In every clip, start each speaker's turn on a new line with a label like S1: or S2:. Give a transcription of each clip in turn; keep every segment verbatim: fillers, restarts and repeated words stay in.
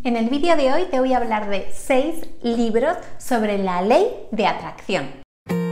S1: En el vídeo de hoy te voy a hablar de seis libros sobre la ley de atracción.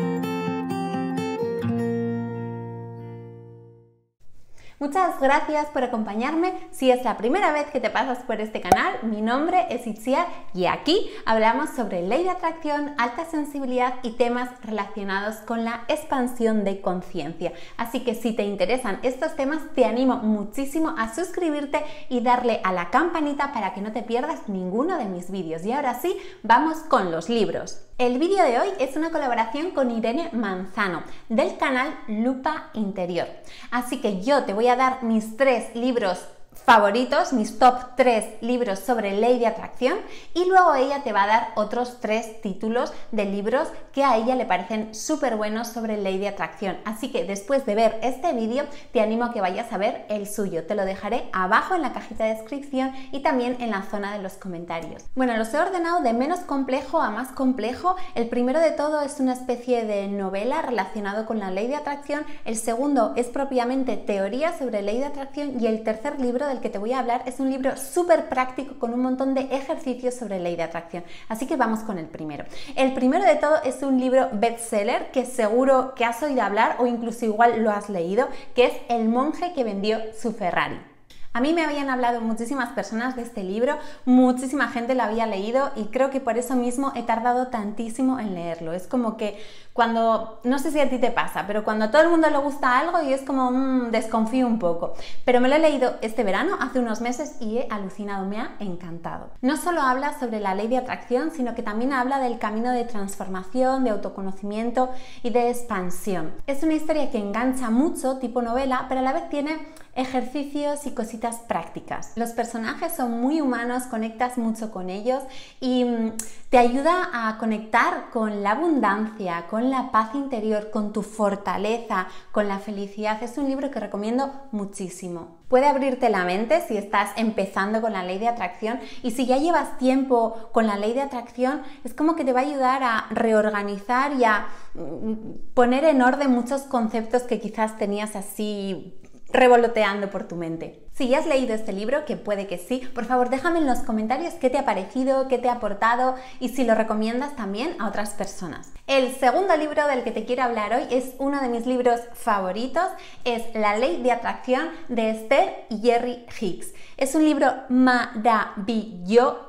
S1: Muchas gracias por acompañarme. Si es la primera vez que te pasas por este canal, mi nombre es Itziar y aquí hablamos sobre ley de atracción, alta sensibilidad y temas relacionados con la expansión de conciencia. Así que si te interesan estos temas, te animo muchísimo a suscribirte y darle a la campanita para que no te pierdas ninguno de mis vídeos. Y ahora sí, vamos con los libros. El vídeo de hoy es una colaboración con Irene Manzano del canal Lupa Interior. Así que yo te voy a dar mis tres libros favoritos, mis top tres libros sobre ley de atracción, y luego ella te va a dar otros tres títulos de libros que a ella le parecen súper buenos sobre ley de atracción. Así que después de ver este vídeo te animo a que vayas a ver el suyo. Te lo dejaré abajo en la cajita de descripción y también en la zona de los comentarios. Bueno, los he ordenado de menos complejo a más complejo. El primero de todo es una especie de novela relacionado con la ley de atracción. El segundo es propiamente teoría sobre ley de atracción y el tercer libro del que te voy a hablar es un libro súper práctico con un montón de ejercicios sobre ley de atracción. Así que vamos con el primero. El primero de todo es un libro bestseller que seguro que has oído hablar o incluso igual lo has leído, que es El monje que vendió su Ferrari. A mí me habían hablado muchísimas personas de este libro, muchísima gente lo había leído y creo que por eso mismo he tardado tantísimo en leerlo. Es como que cuando, no sé si a ti te pasa, pero cuando a todo el mundo le gusta algo y es como mmm, desconfío un poco. Pero me lo he leído este verano, hace unos meses, y he alucinado, me ha encantado. No solo habla sobre la ley de atracción, sino que también habla del camino de transformación, de autoconocimiento y de expansión. Es una historia que engancha mucho, tipo novela, pero a la vez tiene ejercicios y cositas prácticas. Los personajes son muy humanos, conectas mucho con ellos y mmm, te ayuda a conectar con la abundancia, con la paz interior, con tu fortaleza, con la felicidad. Es un libro que recomiendo muchísimo. Puede abrirte la mente si estás empezando con la ley de atracción, y si ya llevas tiempo con la ley de atracción, es como que te va a ayudar a reorganizar y a poner en orden muchos conceptos que quizás tenías así revoloteando por tu mente. Si ya has leído este libro, que puede que sí, por favor déjame en los comentarios qué te ha parecido, qué te ha aportado y si lo recomiendas también a otras personas. El segundo libro del que te quiero hablar hoy es uno de mis libros favoritos, es La ley de atracción de Esther y Jerry Hicks. Es un libro maravilloso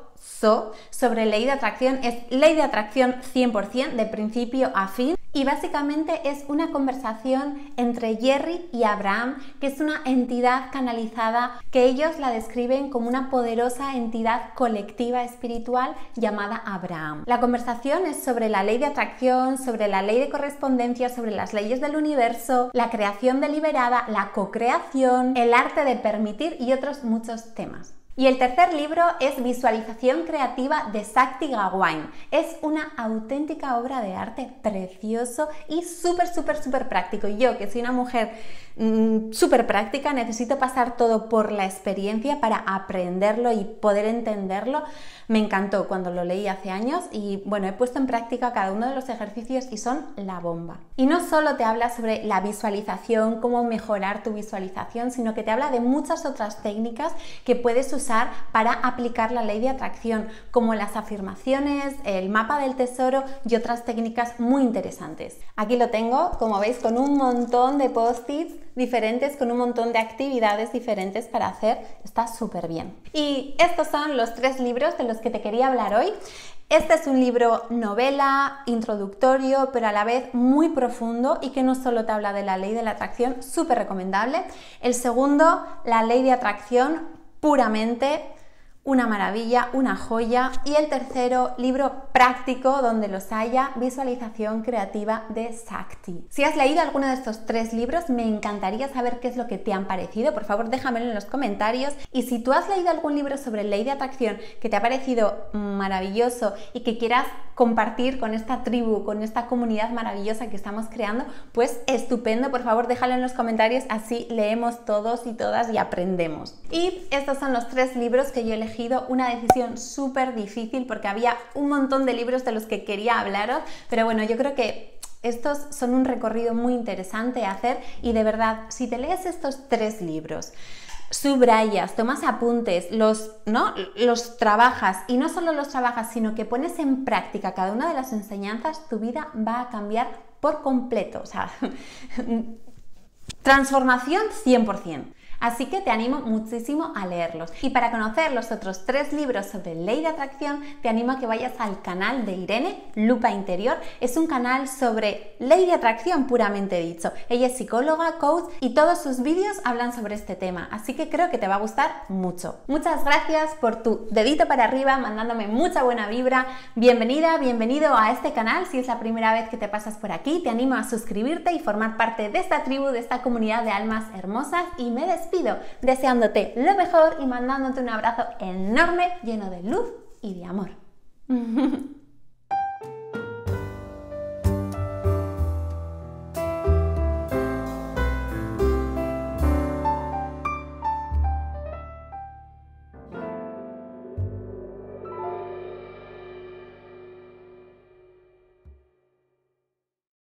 S1: sobre ley de atracción, es ley de atracción cien por cien de principio a fin. Y básicamente es una conversación entre Jerry y Abraham, que es una entidad canalizada que ellos la describen como una poderosa entidad colectiva espiritual llamada Abraham. La conversación es sobre la ley de atracción, sobre la ley de correspondencia, sobre las leyes del universo, la creación deliberada, la co-creación, el arte de permitir y otros muchos temas. Y el tercer libro es Visualización creativa de Shakti Gawain. Es una auténtica obra de arte, precioso y súper, súper, súper práctico. Yo, que soy una mujer mmm, súper práctica, necesito pasar todo por la experiencia para aprenderlo y poder entenderlo. Me encantó cuando lo leí hace años y bueno, he puesto en práctica cada uno de los ejercicios y son la bomba. Y no solo te habla sobre la visualización, cómo mejorar tu visualización, sino que te habla de muchas otras técnicas que puedes usar para aplicar la ley de atracción, como las afirmaciones, el mapa del tesoro y otras técnicas muy interesantes. Aquí lo tengo, como veis, con un montón de post-its diferentes, con un montón de actividades diferentes para hacer. Está súper bien. Y estos son los tres libros de los que te quería hablar hoy. Este es un libro novela, introductorio, pero a la vez muy profundo y que no solo te habla de la ley de la atracción, súper recomendable. El segundo, la ley de atracción puramente, una maravilla, una joya. Y el tercero, libro práctico donde los haya, Visualización creativa de Shakti. Si has leído alguno de estos tres libros, me encantaría saber qué es lo que te han parecido. Por favor, déjamelo en los comentarios. Y si tú has leído algún libro sobre ley de atracción que te ha parecido maravilloso y que quieras compartir con esta tribu, con esta comunidad maravillosa que estamos creando, pues estupendo. Por favor, déjalo en los comentarios, así leemos todos y todas y aprendemos. Y estos son los tres libros que yo elegí. Una decisión súper difícil porque había un montón de libros de los que quería hablaros, pero bueno, yo creo que estos son un recorrido muy interesante a hacer y de verdad, si te lees estos tres libros, subrayas, tomas apuntes, los, ¿no? los trabajas y no solo los trabajas, sino que pones en práctica cada una de las enseñanzas, tu vida va a cambiar por completo. O sea, transformación cien por cien. Así que te animo muchísimo a leerlos. Y para conocer los otros tres libros sobre ley de atracción, te animo a que vayas al canal de Irene, Lupa Interior. Es un canal sobre ley de atracción puramente dicho. Ella es psicóloga, coach y todos sus vídeos hablan sobre este tema. Así que creo que te va a gustar mucho. Muchas gracias por tu dedito para arriba, mandándome mucha buena vibra. Bienvenida, bienvenido a este canal. Si es la primera vez que te pasas por aquí, te animo a suscribirte y formar parte de esta tribu, de esta comunidad de almas hermosas. Y me despido deseándote lo mejor y mandándote un abrazo enorme lleno de luz y de amor.